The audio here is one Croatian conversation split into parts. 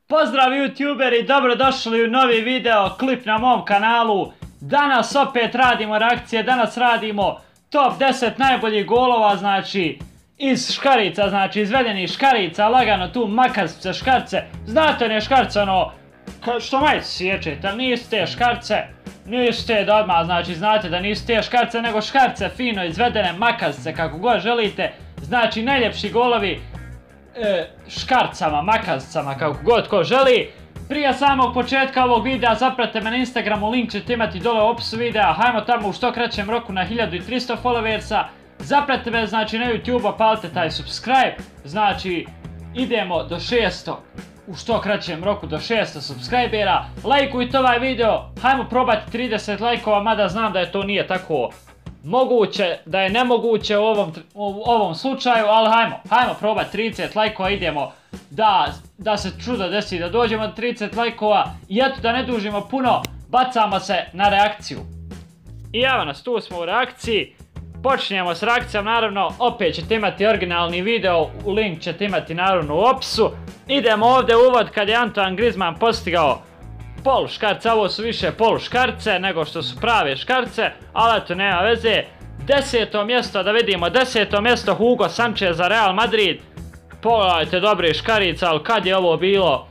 Pozdrav youtuberi, dobrodošli u novi video klip na mom kanalu. Danas opet radimo reakcije, danas radimo top 10 najboljih golova, znači iz škarica, znači izvedenih škarica, lagano tu makazice škarce. Znate one škarce ono, što majice sjećete, ali nisu te škarce, nisu te da odmah, znači znate da nisu te škarce, nego škarce fino izvedene makazice, kako god želite. Znači najljepši golovi škarcama, makazicama, kako god ko želi. Prije samog početka ovog videa zapratite me na Instagramu, link ćete imati dole u opisu videa. Hajmo tamo u što kraćem roku na 1300 followersa. Zapratite me znači na YouTube, palite taj subscribe. Znači idemo do 600, u što kraćem roku do 600 subscribera. Lajkujte ovaj video, hajmo probati 30 lajkova, mada znam da je to nije tako moguće, da je nemoguće u ovom slučaju, ali hajmo probati 30 lajkova, idemo da se čudo desi, da dođemo do 30 lajkova i eto da ne dužimo puno, bacamo se na reakciju. I evo nas, tu smo u reakciji, počinjemo s reakcijom, naravno opet ćete imati originalni video, link ćete imati naravno u opisu. Idemo ovdje u uvod kad je Antoine Griezmann postigao poluškarce, ovo su više poluškarce nego što su prave škarce, ali eto nema veze. 10. mjesto, da vidimo, 10. mjesto Hugo Sanchez za Real Madrid. Pogledajte dobre škarice, ali kad je ovo bilo?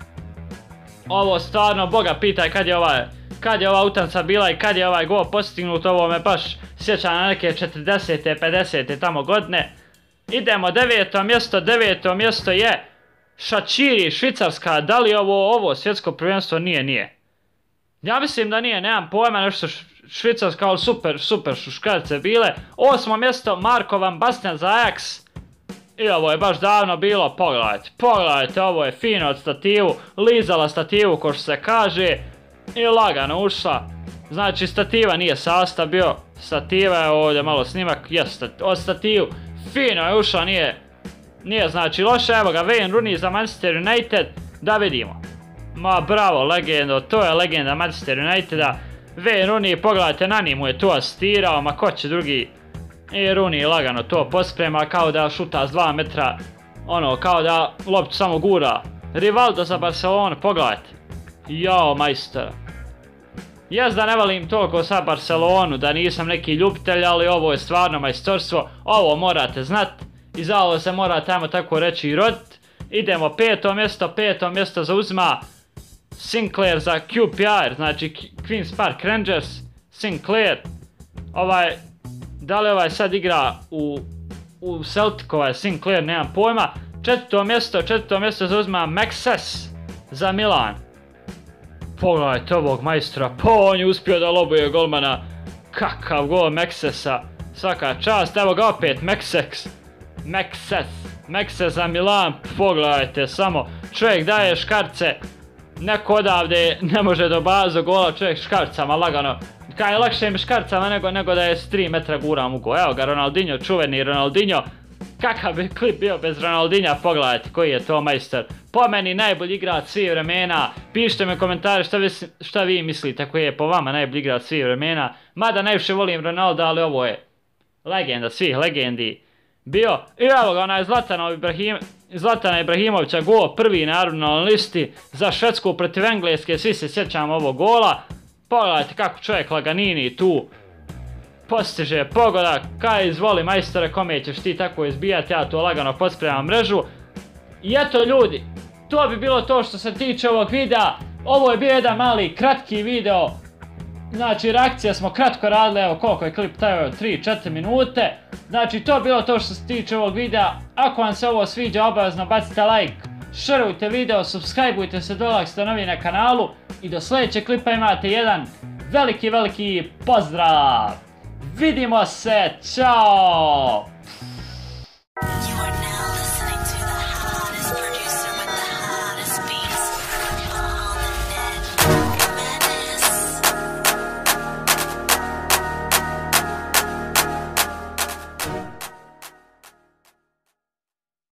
Ovo stvarno, Boga pitaj kad je ova utakmica bila i kad je ovaj gol postignut, ovo me baš sjeća na neke 40. 50. tamo godine. Idemo 9. mjesto, 9. mjesto je Shaqiri, Švicarska. Da li ovo svjetsko prvenstvo? Nije. Ja mislim da nije, nemam pojma, nešto Švicarska, ali super su škarice bile. 8. mjesto Marko van Basten za Ajax. I ovo je baš davno bilo, pogledajte, ovo je fino od stativu, lizala stativu ko što se kaže i lagano ušla. Znači stativa nije sastav bio, stativa je ovdje malo snimak, jest od stativu, fino je ušla, nije znači loše. Evo ga, Wayne Rooney za Manchester United, da vidimo. Ma bravo, legendo, to je legenda Manchester Uniteda. Wayne Rooney, pogledajte, Nani mu je tu asistirao, ma ko će drugi. I Rooney lagano to posprema kao da šuta s 2 metra, ono kao da loptu samo gura. Rivaldo za Barcelonu, pogledajte. Jao majstora. Jes da ne volim toliko sa Barcelonu, da nisam neki ljubitelj, ali ovo je stvarno majstorstvo, ovo morate znat i za ovo se mora tamo tako reći i rodit. Idemo 5. mjesto zauzima Sinclair za QPR, znači Queen's Park Rangers. Sinclair, da li ovaj sad igra u Celticu, Sinclair, nemam pojma. 4. mjesto zauzima Maxes za Milan. Pogledajte ovog majstora, pa on je uspio da lobuje golmana. Kakav gol Maxesa, svaka čast. Evo ga opet Maxes za Milan, pogledajte samo, čovjek daje škarce, neko odavde ne može do bazu gola, čovjek škarcama lagano, kaj je lakše im škarcama nego da je s 3 metra guram u gol. Evo ga Ronaldinho, čuveni Ronaldinho, kakav bi klip bio bez Ronaldinha, pogledajte koji je to majstor. Po meni najbolji igrač svih vremena, pišite mi u komentare šta vi mislite koji je po vama najbolji igrač svih vremena, mada najviše volim Ronalda, ali ovo je legenda svih legendi bio. I evo ga onaj Zlatana Ibrahimovića gol, prvi naravno na listi za Švedsku protiv Engleske, svi se sjećamo ovog gola. Pogledajte kako čovjek laganini tu postiže pogodak, kaj izvoli majstore, kome ćeš ti tako izbijati, ja to lagano pospremam mrežu. I eto ljudi, to bi bilo to što se tiče ovog videa, ovo je bio jedan mali kratki video. Znači reakcije smo kratko radili, evo koliko je klip trajao, 3-4 minute. Znači to je bilo to što se tiče ovog videa. Ako vam se ovo sviđa, obavezno bacite like, šerujte video, subscribeujte se dole ako ste novi na kanalu. I do sljedećeg klipa imate jedan veliki pozdrav. Vidimo se, čao!